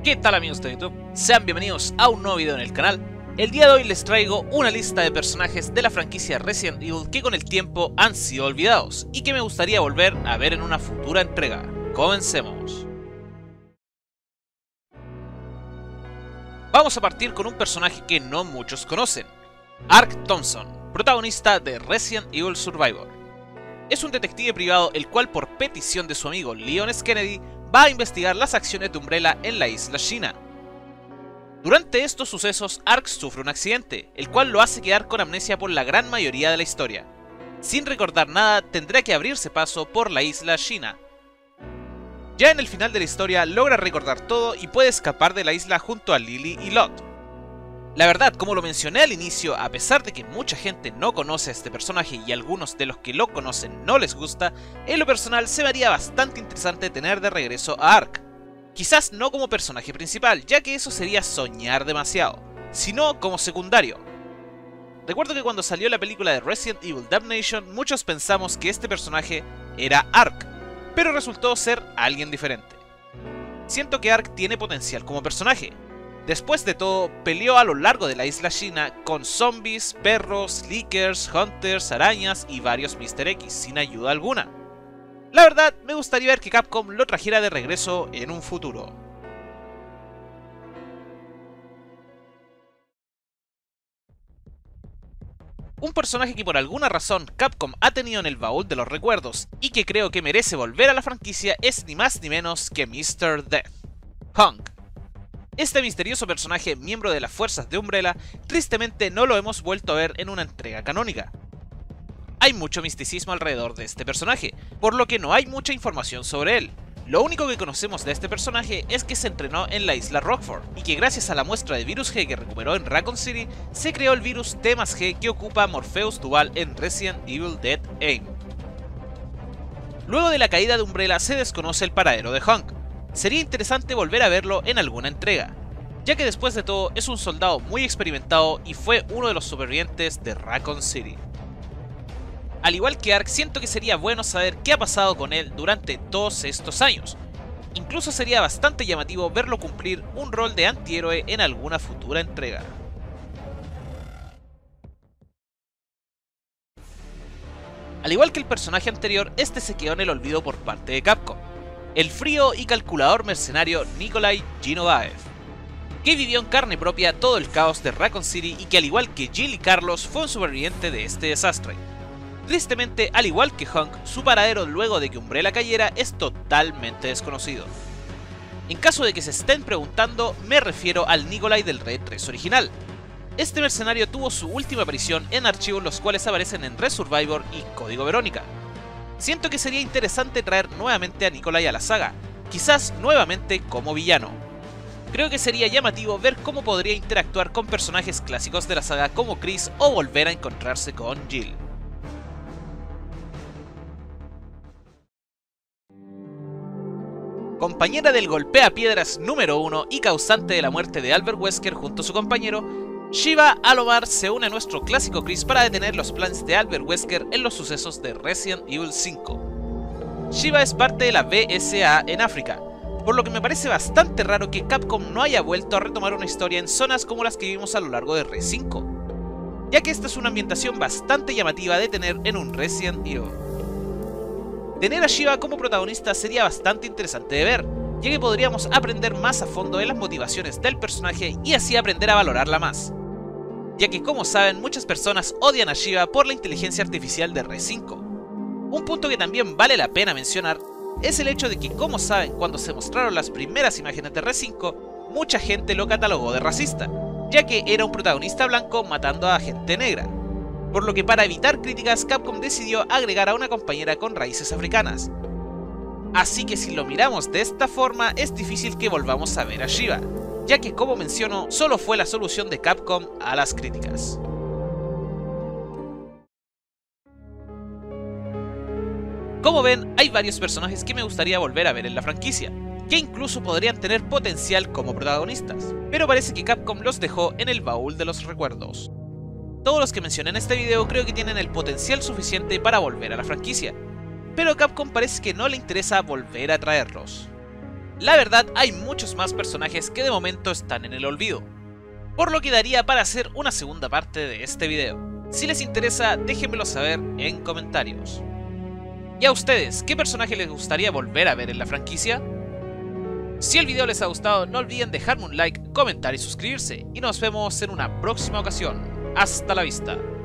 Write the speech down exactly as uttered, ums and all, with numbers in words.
¿Qué tal amigos de YouTube? Sean bienvenidos a un nuevo video en el canal. El día de hoy les traigo una lista de personajes de la franquicia Resident Evil que con el tiempo han sido olvidados y que me gustaría volver a ver en una futura entrega. Comencemos. Vamos a partir con un personaje que no muchos conocen, Ark Thompson, protagonista de Resident Evil Survivor. Es un detective privado el cual por petición de su amigo Leon S. Kennedy va a investigar las acciones de Umbrella en la isla China. Durante estos sucesos, Ark sufre un accidente, el cual lo hace quedar con amnesia por la gran mayoría de la historia. Sin recordar nada, tendrá que abrirse paso por la isla China. Ya en el final de la historia, logra recordar todo y puede escapar de la isla junto a Lily y Lot. La verdad, como lo mencioné al inicio, a pesar de que mucha gente no conoce a este personaje y algunos de los que lo conocen no les gusta, en lo personal se me haría bastante interesante tener de regreso a Ark. Quizás no como personaje principal, ya que eso sería soñar demasiado, sino como secundario. Recuerdo que cuando salió la película de Resident Evil Damnation, muchos pensamos que este personaje era Ark, pero resultó ser alguien diferente. Siento que Ark tiene potencial como personaje. Después de todo, peleó a lo largo de la isla China con zombies, perros, leakers, hunters, arañas y varios míster X sin ayuda alguna. La verdad, me gustaría ver que Capcom lo trajera de regreso en un futuro. Un personaje que por alguna razón Capcom ha tenido en el baúl de los recuerdos y que creo que merece volver a la franquicia es ni más ni menos que míster Death, Hunk. Este misterioso personaje, miembro de las fuerzas de Umbrella, tristemente no lo hemos vuelto a ver en una entrega canónica. Hay mucho misticismo alrededor de este personaje, por lo que no hay mucha información sobre él. Lo único que conocemos de este personaje es que se entrenó en la isla Rockford, y que gracias a la muestra de virus G que recuperó en Raccoon City, se creó el virus T más G que ocupa Morpheus Duval en Resident Evil Dead Aim. Luego de la caída de Umbrella se desconoce el paradero de Hunk. Sería interesante volver a verlo en alguna entrega, ya que después de todo es un soldado muy experimentado y fue uno de los supervivientes de Raccoon City. Al igual que Ark, siento que sería bueno saber qué ha pasado con él durante todos estos años. Incluso sería bastante llamativo verlo cumplir un rol de antihéroe en alguna futura entrega. Al igual que el personaje anterior, este se quedó en el olvido por parte de Capcom. El frío y calculador mercenario Nikolai Genovaev, que vivió en carne propia todo el caos de Raccoon City y que al igual que Jill y Carlos fue un superviviente de este desastre. Tristemente, al igual que Hunk, su paradero luego de que Umbrella cayera es totalmente desconocido. En caso de que se estén preguntando, me refiero al Nikolai del Red tres original. Este mercenario tuvo su última aparición en archivos los cuales aparecen en Red Survivor y Código Verónica. Siento que sería interesante traer nuevamente a Nikolai a la saga, quizás nuevamente como villano. Creo que sería llamativo ver cómo podría interactuar con personajes clásicos de la saga como Chris o volver a encontrarse con Jill. Compañera del golpea piedras número uno y causante de la muerte de Albert Wesker junto a su compañero, Shiva Alomar se une a nuestro clásico Chris para detener los planes de Albert Wesker en los sucesos de Resident Evil cinco. Shiva es parte de la B S A en África, por lo que me parece bastante raro que Capcom no haya vuelto a retomar una historia en zonas como las que vimos a lo largo de Re cinco, ya que esta es una ambientación bastante llamativa de tener en un Resident Evil. Tener a Shiva como protagonista sería bastante interesante de ver, ya que podríamos aprender más a fondo de las motivaciones del personaje y así aprender a valorarla más. Ya que como saben, muchas personas odian a Shiva por la inteligencia artificial de Re cinco. Un punto que también vale la pena mencionar es el hecho de que, como saben, cuando se mostraron las primeras imágenes de Re cinco, mucha gente lo catalogó de racista, ya que era un protagonista blanco matando a gente negra. Por lo que para evitar críticas, Capcom decidió agregar a una compañera con raíces africanas. Así que si lo miramos de esta forma, es difícil que volvamos a ver a Shiva, ya que como menciono, solo fue la solución de Capcom a las críticas. Como ven, hay varios personajes que me gustaría volver a ver en la franquicia, que incluso podrían tener potencial como protagonistas, pero parece que Capcom los dejó en el baúl de los recuerdos. Todos los que mencioné en este video creo que tienen el potencial suficiente para volver a la franquicia, pero a Capcom parece que no le interesa volver a traerlos. La verdad, hay muchos más personajes que de momento están en el olvido, por lo que daría para hacer una segunda parte de este video. Si les interesa, déjenmelo saber en comentarios. ¿Y a ustedes, qué personaje les gustaría volver a ver en la franquicia? Si el video les ha gustado, no olviden dejarme un like, comentar y suscribirse, y nos vemos en una próxima ocasión. Hasta la vista.